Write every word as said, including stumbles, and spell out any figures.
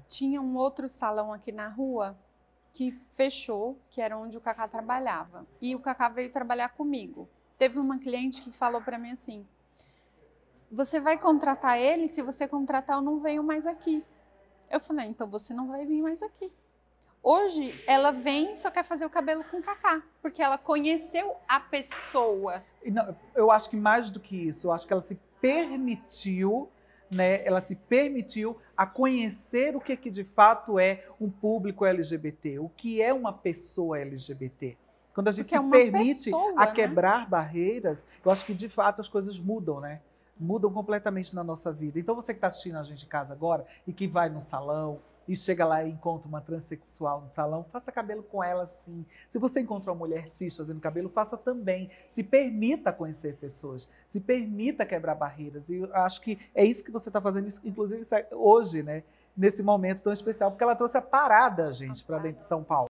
tinha um outro salão aqui na rua que fechou, que era onde o Cacá trabalhava. E o Cacá veio trabalhar comigo. Teve uma cliente que falou para mim assim, você vai contratar ele? Se você contratar, eu não venho mais aqui. Eu falei, então você não vai vir mais aqui. Hoje, ela vem e só quer fazer o cabelo com o Cacá, porque ela conheceu a pessoa. E não, eu acho que mais do que isso, eu acho que ela se permitiu, né? Ela se permitiu a conhecer o que, que de fato é um público L G B T, o que é uma pessoa L G B T. Quando a gente Porque se é uma permite pessoa, a né? quebrar barreiras, eu acho que de fato as coisas mudam, né? Mudam completamente na nossa vida. Então você que está assistindo a gente em casa agora e que vai no salão e chega lá e encontra uma transexual no salão, faça cabelo com ela sim. Se você encontra uma mulher cis fazendo cabelo, faça também. Se permita conhecer pessoas, se permita quebrar barreiras. E eu acho que é isso que você está fazendo, inclusive hoje, né? Nesse momento tão especial, porque ela trouxe a parada, gente, para dentro de São Paulo.